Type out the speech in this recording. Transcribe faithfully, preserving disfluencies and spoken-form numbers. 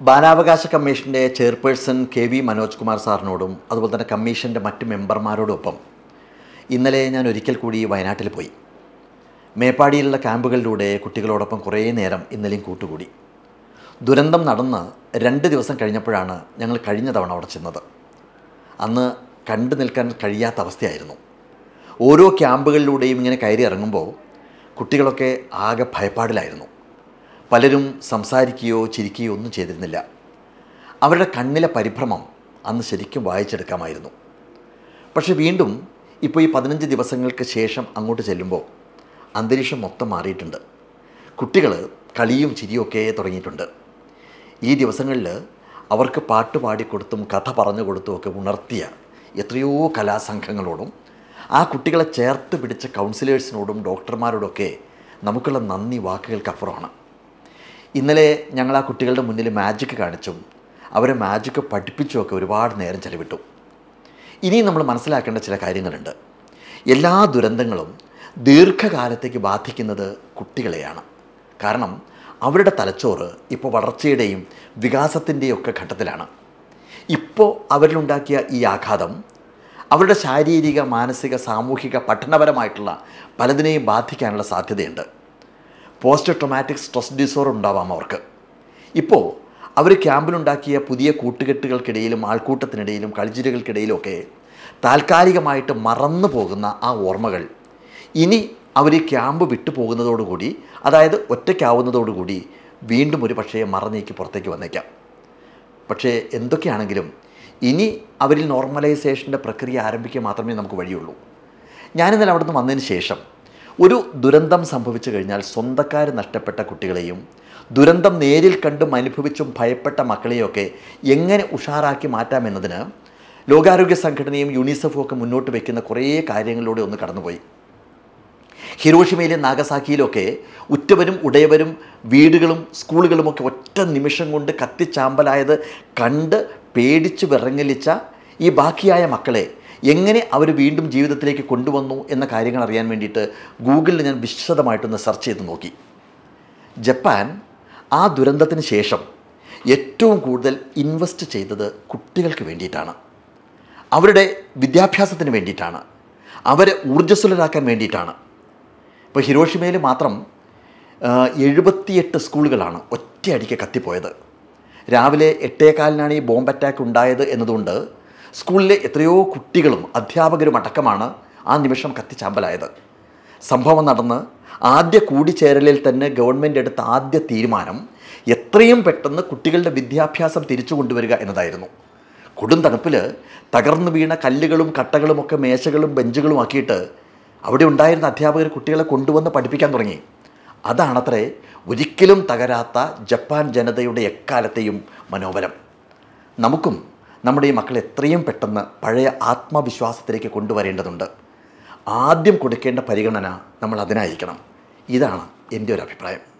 ബാലാവകാശ കമ്മീഷൻ്റെ chairperson K V Manoj Kumar സാറിനോടും അതുപോലെ തന്നെ കമ്മീഷൻ്റെ മറ്റ് മെമ്പർമാരോടൊപ്പം ഇന്നലെ ഞാൻ ഒരിക്കൽ കൂടി വയനാട്ടിൽ പോയി. മേപ്പാടിയിലുള്ള ക്യാമ്പുകളിലൂടെ കുട്ടികളോടൊപ്പം കുറേ നേരം ഇന്നലെയും കൂട്ടുകൂടി. ദുരന്തം നടന്ന് രണ്ട് ദിവസം കഴിഞ്ഞപ്പോഴാണ് ഞങ്ങൾ കഴിഞ്ഞ തവണ അവിടെ ചെന്നത്. അന്ന് കണ്ടു നിൽക്കാൻ കഴിയാത്ത അവസ്ഥയായിരുന്നു. ഓരോ ക്യാമ്പുകളിലൂടെയും ഇങ്ങനെ കയറി ഇറങ്ങുമ്പോൾ കുട്ടികളൊക്കെ ആകെ ഭയപ്പാടിലായിരുന്നു. പലരും സംസാരിക്കുകയോ ചിരിക്കുകയോ ഒന്നും ചെയ്തിരുന്നില്ല. അവരുടെ കണ്ണിലെ പരിഭ്രമം അന്ന് ശരിക്കും വായിച്ചെടുക്കാമായിരുന്നു. പക്ഷെ വീണ്ടും ഇപ്പോൾ ഈ പതിനഞ്ച് ദിവസങ്ങൾക്ക് ശേഷം അങ്ങോട്ട് ചെല്ലുമ്പോൾ അന്തരീക്ഷം മൊത്തം മാറിയിട്ടുണ്ട്. കുട്ടികൾ കളിയും ചിരിയൊക്കെ തുടങ്ങിയിട്ടുണ്ട്. ഈ ദിവസങ്ങളിൽ അവർക്ക് പാട്ട് പാടിക്കൊടുത്തും കഥ പറഞ്ഞു കൊടുത്തുമൊക്കെ ഉണർത്തിയ എത്രയോ കലാസംഘങ്ങളോടും ആ കുട്ടികളെ ചേർത്ത് പിടിച്ച കൗൺസിലേഴ്സിനോടും ഡോക്ടർമാരോടൊക്കെ നമുക്കുള്ള നന്ദി വാക്കുകൾക്കപ്പുറമാണ്. ഇന്നലെ ഞങ്ങൾ ആ കുട്ടികളുടെ മുന്നിൽ മാജിക്ക് കാണിച്ചും അവരെ മാജിക്ക് പഠിപ്പിച്ചുമൊക്കെ ഒരുപാട് നേരം ചെലവിട്ടു. ഇനിയും നമ്മൾ മനസ്സിലാക്കേണ്ട ചില കാര്യങ്ങളുണ്ട്. എല്ലാ ദുരന്തങ്ങളും ദീർഘകാലത്തേക്ക് ബാധിക്കുന്നത് കുട്ടികളെയാണ്. കാരണം അവരുടെ തലച്ചോറ് ഇപ്പോൾ വളർച്ചയുടെയും വികാസത്തിൻ്റെയും ഒക്കെ ഘട്ടത്തിലാണ്. ഇപ്പോൾ അവരിലുണ്ടാക്കിയ ഈ ആഘാതം അവരുടെ ശാരീരിക, മാനസിക, സാമൂഹിക, പഠനപരമായിട്ടുള്ള പലതിനെയും ബാധിക്കാനുള്ള സാധ്യതയുണ്ട്. പോസ്റ്റ് ട്രോമാറ്റിക് സ്ട്രെസ് ഡിസോർഡർ ഉണ്ടാവാം അവർക്ക്. ഇപ്പോൾ അവർ ക്യാമ്പിലുണ്ടാക്കിയ പുതിയ കൂട്ടുകെട്ടുകൾക്കിടയിലും ആൾക്കൂട്ടത്തിനിടയിലും കളിച്ചിരികൾക്കിടയിലുമൊക്കെ താൽക്കാലികമായിട്ട് മറന്നു പോകുന്ന ആ ഓർമ്മകൾ ഇനി അവർ ക്യാമ്പ് വിട്ടു പോകുന്നതോടുകൂടി, അതായത് ഒറ്റയ്ക്കാവുന്നതോടുകൂടി വീണ്ടും ഒരു പക്ഷേ മറന്നേക്ക് പുറത്തേക്ക് വന്നേക്കാം. പക്ഷേ എന്തൊക്കെയാണെങ്കിലും ഇനി അവരിൽ നോർമലൈസേഷൻ്റെ പ്രക്രിയ ആരംഭിക്കുക മാത്രമേ നമുക്ക് വഴിയുള്ളൂ. ഞാനിന്നലെ അവിടെ നിന്ന് വന്നതിന് ശേഷം ഒരു ദുരന്തം സംഭവിച്ചു കഴിഞ്ഞാൽ സ്വന്തക്കാർ നഷ്ടപ്പെട്ട കുട്ടികളെയും ദുരന്തം നേരിൽ കണ്ടും അനുഭവിച്ചും ഭയപ്പെട്ട മക്കളെയൊക്കെ എങ്ങനെ ഉഷാറാക്കി മാറ്റാമെന്നതിന് ലോകാരോഗ്യ സംഘടനയും യൂണിസെഫും ഒക്കെ മുന്നോട്ട് വയ്ക്കുന്ന കുറേ കാര്യങ്ങളിലൂടെ ഒന്ന് കടന്നുപോയി. ഹിരോഷിമയിലും നാഗസാക്കിയിലൊക്കെ ഉറ്റവരും ഉടയവരും വീടുകളും സ്കൂളുകളുമൊക്കെ ഒറ്റ നിമിഷം കൊണ്ട് കത്തിച്ചാമ്പലായത് കണ്ട് പേടിച്ച് വിറങ്ങലിച്ച ഈ ബാക്കിയായ മക്കളെ എങ്ങനെ അവർ വീണ്ടും ജീവിതത്തിലേക്ക് കൊണ്ടുവന്നു എന്ന കാര്യങ്ങൾ അറിയാൻ വേണ്ടിയിട്ട് ഗൂഗിളിൽ ഞാൻ വിശദമായിട്ടൊന്ന് സെർച്ച് ചെയ്ത് നോക്കി. ജപ്പാൻ ആ ദുരന്തത്തിന് ശേഷം ഏറ്റവും കൂടുതൽ ഇൻവെസ്റ്റ് ചെയ്തത് കുട്ടികൾക്ക് വേണ്ടിയിട്ടാണ്, അവരുടെ വിദ്യാഭ്യാസത്തിന് വേണ്ടിയിട്ടാണ്, അവരെ ഊർജ്ജസ്വലരാക്കാൻ വേണ്ടിയിട്ടാണ്. ഇപ്പോൾ ഹിരോഷിമയിൽ മാത്രം എഴുപത്തിയെട്ട് സ്കൂളുകളാണ് ഒറ്റയടിക്ക് കത്തിപ്പോയത്. രാവിലെ എട്ടേകാലിനാണ് ഈ ബോംബ് അറ്റാക്ക് ഉണ്ടായത് എന്നതുകൊണ്ട് സ്കൂളിലെ എത്രയോ കുട്ടികളും അധ്യാപകരും അടക്കമാണ് ആ നിമിഷം കത്തിച്ചാമ്പലായത്. സംഭവം നടന്ന് ആദ്യ കൂടിച്ചേരലിൽ തന്നെ ഗവൺമെൻറ് എടുത്ത ആദ്യ തീരുമാനം എത്രയും പെട്ടെന്ന് കുട്ടികളുടെ വിദ്യാഭ്യാസം തിരിച്ചു കൊണ്ടുവരിക എന്നതായിരുന്നു. കൊടും തണുപ്പിൽ തകർന്നു വീണ കല്ലുകളും കട്ടകളുമൊക്കെ മേശകളും ബെഞ്ചുകളും ആക്കിയിട്ട് അവിടെ ഉണ്ടായിരുന്ന അധ്യാപകർ കുട്ടികളെ കൊണ്ടുവന്ന് പഠിപ്പിക്കാൻ തുടങ്ങി. അതാണത്രേ ഒരിക്കലും തകരാത്ത ജപ്പാൻ ജനതയുടെ എക്കാലത്തെയും മനോബലം. നമുക്കും നമ്മുടെ ഈ മക്കളെ എത്രയും പെട്ടെന്ന് പഴയ ആത്മവിശ്വാസത്തിലേക്ക് കൊണ്ടുവരേണ്ടതുണ്ട്. ആദ്യം കൊടുക്കേണ്ട പരിഗണന നമ്മൾ അതിനായിരിക്കണം. ഇതാണ് എൻ്റെ ഒരു അഭിപ്രായം.